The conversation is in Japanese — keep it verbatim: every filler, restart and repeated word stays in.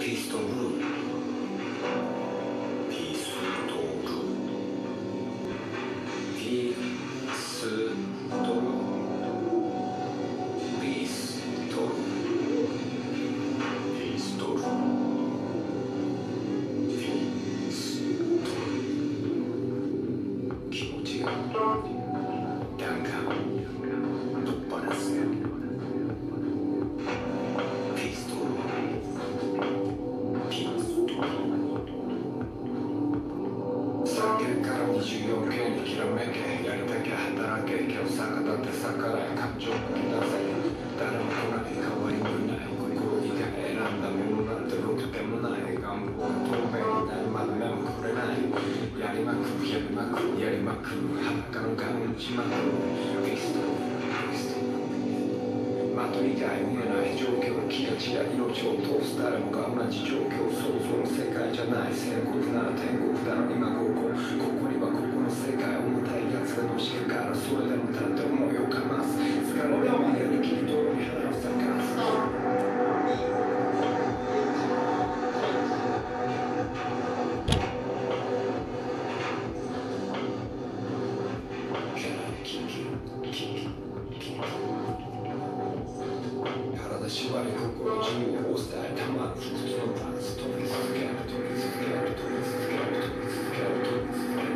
ピストルピストルピストルピストルピストルピストル気持ちが弾丸取っ放すピストルピストルさんけんからにじゅうよんけんにきらめけやりたきゃ働け今日逆立って逆らえ感情を吹き出せ誰も来ない代わりもいない心にが選んだものなんてろくでもない願望が透明になるまで目もくれないやりまくるやりまくるやりまくる裸の顔に打ちまくるピストルピストル的以外見えない状況気がちや命を通す誰もが同じ状況想像の世界じゃない仙骨なら天国だろ今ここここにはここの世界重たいやつがのしかからそれでも立って思いをかます疲れでもやりきり泥に腹を咲かす体縛り心自由を伝えたまる不屈のダンス飛び続ける飛び続ける飛び続ける飛び続ける飛び続ける